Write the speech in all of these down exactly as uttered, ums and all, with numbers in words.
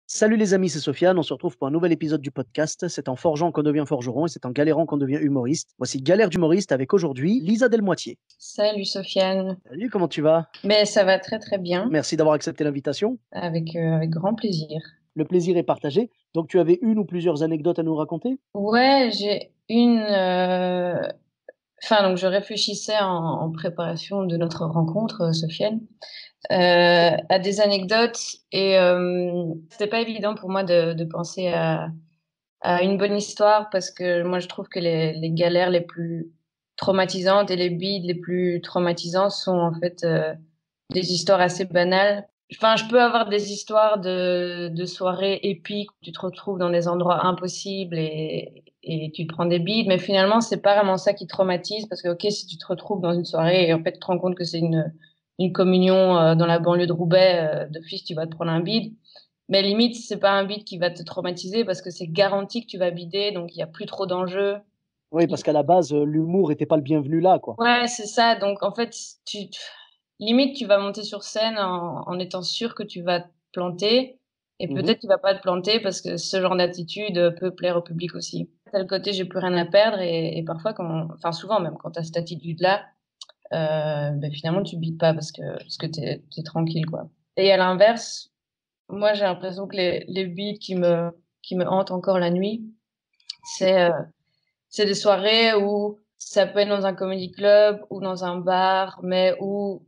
Salut les amis, c'est Sofiane. On se retrouve pour un nouvel épisode du podcast. C'est en forgeant qu'on devient forgeron et c'est en galérant qu'on devient humoriste. Voici Galère d'humoriste avec aujourd'hui Lisa Delmoitier. Salut Sofiane. Salut, comment tu vas? Mais ça va très très bien, Merci d'avoir accepté l'invitation. avec, euh, avec grand plaisir. Le plaisir est partagé. Donc tu avais une ou plusieurs anecdotes à nous raconter? Ouais, j'ai une... euh, Enfin, donc je réfléchissais en, en préparation de notre rencontre, euh, Sofiane, euh, à des anecdotes et euh, c'était pas évident pour moi de, de penser à, à une bonne histoire parce que moi je trouve que les, les galères les plus traumatisantes et les bides les plus traumatisants sont en fait euh, des histoires assez banales. Enfin, je peux avoir des histoires de, de soirées épiques où tu te retrouves dans des endroits impossibles et, et tu te prends des bides, mais finalement, c'est pas vraiment ça qui traumatise parce que, ok, si tu te retrouves dans une soirée et en fait, tu te rends compte que c'est une, une communion euh, dans la banlieue de Roubaix, euh, d'office, tu vas te prendre un bide. Mais limite, c'est pas un bide qui va te traumatiser parce que c'est garanti que tu vas bider, donc il y a plus trop d'enjeux. Oui, parce qu'à la base, euh, l'humour n'était pas le bienvenu là, quoi. Ouais, c'est ça. Donc, en fait, tu, limite, tu vas monter sur scène en, en étant sûr que tu vas te planter. Et Mhm. peut-être tu vas pas te planter parce que ce genre d'attitude peut plaire au public aussi. T'as le côté j'ai plus rien à perdre et, et parfois quand, enfin souvent même quand t'as cette attitude-là, euh, ben finalement tu bites pas parce que parce que t'es t'es tranquille quoi. Et à l'inverse, moi j'ai l'impression que les les beats qui me qui me hantent encore la nuit, c'est euh, c'est des soirées où ça peut être dans un comedy club ou dans un bar, mais où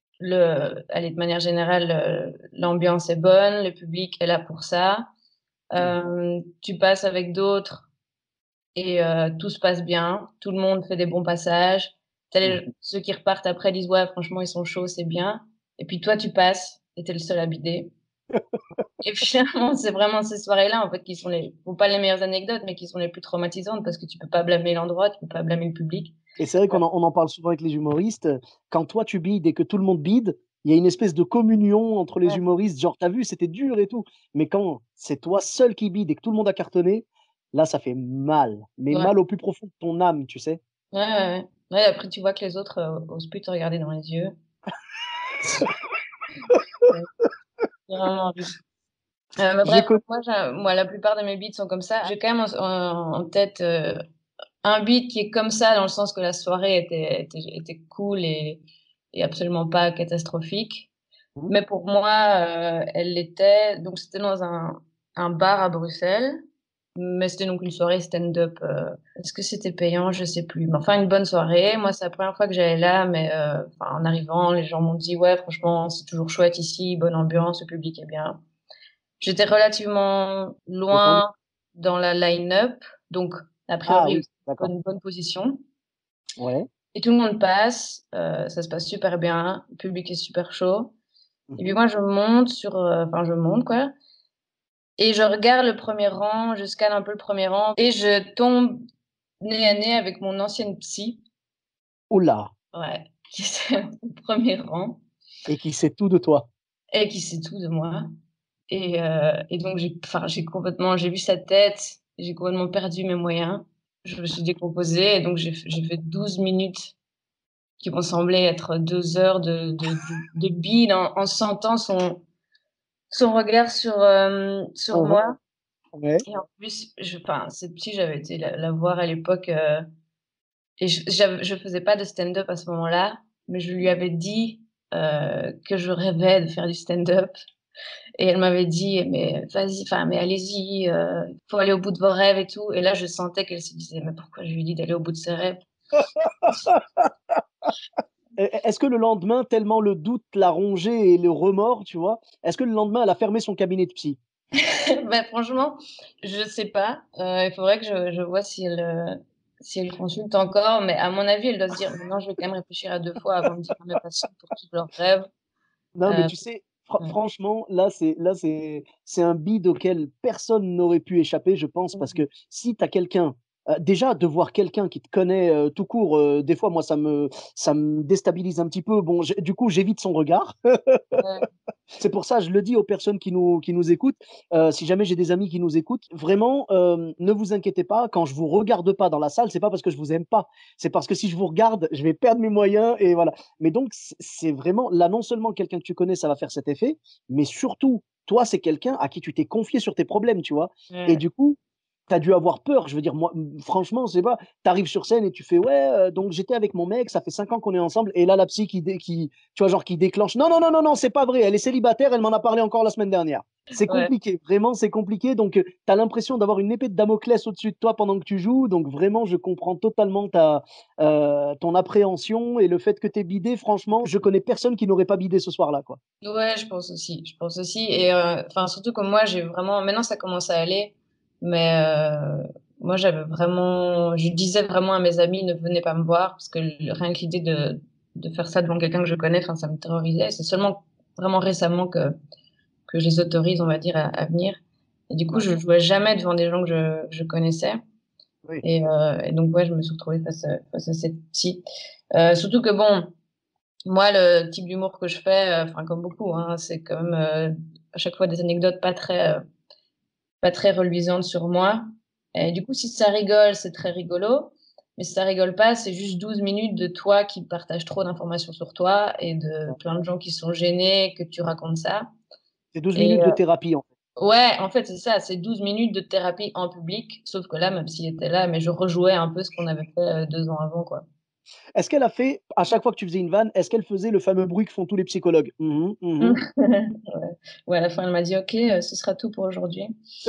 le, allez, de manière générale, le- l'ambiance est bonne, le public est là pour ça. Mhm. Euh, tu passes avec d'autres et euh, tout se passe bien. Tout le monde fait des bons passages. T'as les- Mhm. ceux qui repartent après disent ouais, franchement, ils sont chauds, c'est bien. Et puis toi, tu passes et t'es le seul à bider. Et finalement, c'est vraiment ces soirées-là, en fait, qui sont les, bon, pas les meilleures anecdotes, mais qui sont les plus traumatisantes parce que tu peux pas blâmer l'endroit, tu peux pas blâmer le public. Et c'est vrai qu'on en, on en parle souvent avec les humoristes. Quand toi tu bides et que tout le monde bide, il y a une espèce de communion entre les Ouais, humoristes. Genre, t'as vu, c'était dur et tout. Mais quand c'est toi seul qui bide et que tout le monde a cartonné, là, ça fait mal. Mais ouais, mal au plus profond de ton âme, tu sais. ouais, ouais. Ouais. Ouais, après, tu vois que les autres euh, osent plus te regarder dans les yeux. Ouais, c'est vraiment horrible. Euh, mais J'ai bref, connu. moi, j'ai- moi, la plupart de mes beats sont comme ça. J'ai quand même en, en- en tête euh, un beat qui est comme ça, dans le sens que la soirée était, était, était cool et, et absolument pas catastrophique. Mhm. Mais pour moi, euh, elle l'était. Donc, c'était dans un, un bar à Bruxelles. Mais c'était donc une soirée stand-up. euh, Est-ce que c'était payant? Je sais plus. Mais enfin, une bonne soirée. Moi, c'est la première fois que j'allais là, mais euh, enfin, en arrivant, les gens m'ont dit, ouais, franchement, c'est toujours chouette ici, bonne ambiance, le public est bien. J'étais relativement Détendu. loin dans la line-up, donc a Ah priori oui, aussi d'accord. bonne, bonne position. Ouais. Et tout le monde passe, euh, ça se passe super bien, le public est super chaud. Et puis Mhm. moi, je monte sur, euh, enfin, je monte quoi, et je regarde le premier rang, je scanne un peu le premier rang, et je tombe nez à nez avec mon ancienne psy, Oula. ouais, qui était au premier rang, Et qui sait tout de toi. et qui sait tout de moi. Et, euh, et donc, j'ai, enfin, j'ai complètement, j'ai vu sa tête, j'ai complètement perdu mes moyens. Je me suis décomposée et donc j'ai, fait- j'ai fait douze minutes qui m'ont semblé être deux heures de, de, de, de bile en, en sentant son, son regard sur, euh, sur Mhm. moi. Ouais. Et en plus, je, enfin, cette psy, j'avais été la, la voir à l'époque, euh, et je, j'avais- je faisais pas de stand-up à ce moment-là, mais je lui avais dit, euh, que je rêvais de faire du stand-up. Et elle m'avait dit, mais vas-y, enfin, mais allez-y, euh, faut aller au bout de vos rêves et tout. Et là, je sentais qu'elle se disait, mais pourquoi je lui dis d'aller au bout de ses rêves? E- Est-ce que le lendemain, tellement le doute l'a rongé et le remords, tu vois, est-ce que le lendemain, elle a fermé son cabinet de psy? Ben, franchement, je sais pas. Euh, il faudrait que je, je vois si elle, euh, si elle consulte encore. Mais à mon avis, elle doit se dire, maintenant, je vais quand même réfléchir à deux fois avant de dire à mes patients pour tous leurs rêves. Non, mais Euh, tu sais, fr- ouais. franchement, là, c'est là, c'est c'est un bide auquel personne n'aurait pu échapper, je pense, parce que si tu as quelqu'un, euh, déjà de voir quelqu'un qui te connaît euh, tout court, euh, des fois, moi, ça me ça me déstabilise un petit peu. Bon, j'ai- du coup, j'évite son regard. Ouais. C'est pour ça, je le dis aux personnes qui nous, qui nous écoutent, euh, si jamais j'ai des amis qui nous écoutent, vraiment, euh, ne vous inquiétez pas, quand je vous regarde pas dans la salle, c'est pas parce que je vous aime pas, c'est parce que si je vous regarde, je vais perdre mes moyens et voilà. Mais donc, c'est c'est vraiment, là, non seulement quelqu'un que tu connais, ça va faire cet effet, mais surtout, toi, c'est quelqu'un à qui tu t'es confié sur tes problèmes, tu vois? Et Ouais. du coup, tu as dû avoir peur. Je veux dire, moi, mmh, franchement, je sais pas, tu arrives sur scène et tu fais: «Ouais, heu, donc j'étais avec mon mec, ça fait cinq ans qu'on est ensemble» et là, la psy qui dé qui tu vois, genre, qui déclenche: «Non, non, non, non, non, c'est pas vrai, elle est célibataire, elle m'en a parlé encore la semaine dernière». C'est Ouais. compliqué, vraiment, c'est compliqué donc heu, tu as l'impression d'avoir une épée de Damoclès au-dessus de toi pendant que tu joues donc vraiment, je comprends totalement ta, heu, ton appréhension et le fait que tu aies bidé. Franchement, je connais personne qui n'aurait pas bidé ce soir-là, quoi. Ouais, je pense aussi, je pense aussi et heu, enfin, surtout que moi, j'ai vraiment maintenant ça commence à aller, mais heu, moi, j'avais vraiment je disais vraiment à mes amis: «Ne venez pas me voir» parce que l rien que l'idée de de faire ça devant quelqu'un que je connais, enfin, ça me terrorisait. C'est seulement vraiment récemment que que je les autorise, on va dire, à à venir et du coup, Ouais, je jouais jamais devant des gens que je je connaissais oui, et heu et donc ouais, je me suis retrouvée face à face à cette psy. Heu, surtout que bon, moi, le type d'humour que je fais, heu, enfin comme beaucoup, hein, c'est quand même, heu, à chaque fois des anecdotes pas très, heu, pas très reluisantes sur moi et du coup, si ça rigole, c'est très rigolo, mais si ça rigole pas, c'est juste douze minutes de toi qui partage trop d'informations sur toi et de ouais. plein de gens qui sont gênés que tu racontes ça C'est douze et minutes de heu thérapie, en fait. ouais, en fait, c'est ça, c'est douze minutes de thérapie en public, sauf que là, même s'il était là, mais je rejouais un peu ce qu'on avait fait, heu, deux ans avant, quoi. Est-ce qu'elle a fait à chaque fois que tu faisais une vanne, est-ce qu'elle faisait le fameux bruit que font tous les psychologues? Mmh mh, mmh. Ouais. Ouais, à la fin, elle m'a dit: «OK, heu, ce sera tout pour aujourd'hui».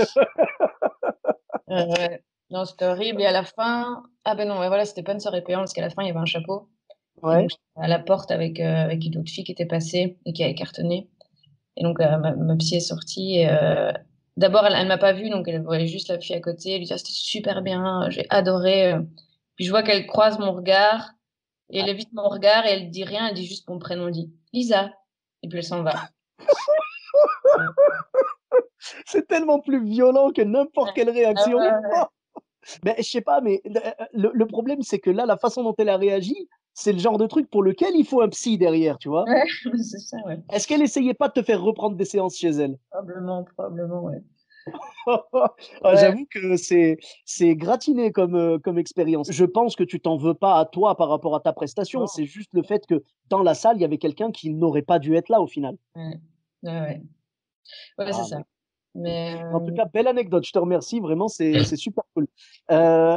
Heu, ouais. Non, c'était horrible et à la fin ah ben non, ouais, voilà, c'était pas une soirée payante parce qu'à la fin, il y avait un chapeau et donc Ouais. j'étais à la porte avec, heu, avec une autre fille qui était passée et qui avait cartonné et donc heu, ma ma psy est sortie et heu, d'abord elle elle m'a pas vue donc elle voyait juste la fille à côté, elle lui dit: «Ah c'était super bien, j'ai adoré», heu, puis je vois qu'elle croise mon regard et elle évite mon regard et elle dit rien, elle dit juste mon prénom, elle dit: «Lisa» et puis elle s'en va. Ouais. C'est tellement plus violent que Ouais. n'importe quelle Ah ouais, réaction. ouais, ouais. Mais je sais pas, mais le le le problème, c'est que là, la façon dont elle a réagi, c'est le genre de truc pour lequel il faut un psy derrière, tu vois? Ouais, c'est ça, ouais. Est-ce qu'elle essayait pas de te faire reprendre des séances chez elle? Probablement, probablement, ouais. Ah, Ouais, j'avoue que c'est c'est gratiné comme, heu, comme expérience. Je pense que tu t'en veux pas à toi par rapport à ta prestation, non, c'est juste le fait que dans la salle, il y avait quelqu'un qui n'aurait pas dû être là au final. ouais. Ouais, ouais. Ouais, c'est Ah ça. mais cool. Mais En tout heu, cas, belle anecdote, je te remercie, vraiment, c'est c'est super cool. Heu,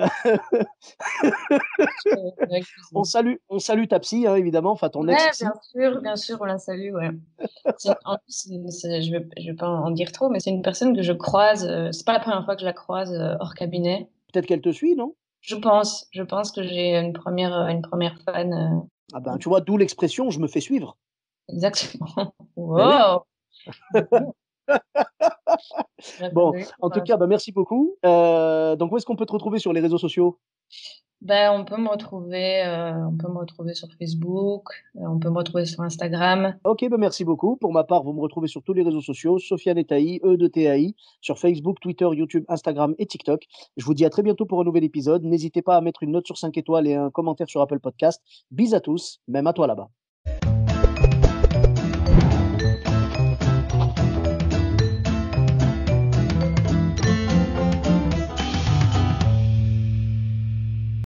avec on plaisir. salue on salue ta psy, hein, évidemment, enfin ton Ouais, bien ex-psy. sûr, bien sûr, on la salue, ouais. C'est en plus, c'est c'est je vais je vais pas en dire trop, mais c'est une personne que je croise, heu, c'est pas la première fois que je la croise, heu, hors cabinet. Peut-être qu'elle te suit, non? Je pense, je pense que j'ai une première re une première fan, Ah heu, ben, tu vois, d'où l'expression: «Je me fais suivre». exactement. Mais oui. Wow! Mmh. Bon, Bienvenue, en tout ouais. cas, bah, merci beaucoup. Heu, donc où est-ce qu'on peut te retrouver sur les réseaux sociaux? Ben, on peut me retrouver, heu, on peut me retrouver sur Facebook, heu, on peut me retrouver sur Instagram. OK, bah, merci beaucoup. Pour ma part, vous me retrouvez sur tous les réseaux sociaux, Sofiane Taï, E de T A I, sur Facebook, Twitter, YouTube, Instagram et TikTok. Je vous dis à très bientôt pour un nouvel épisode. N'hésitez pas à mettre une note sur cinq étoiles et un commentaire sur Apple Podcast. Bis à tous, même à toi là-bas.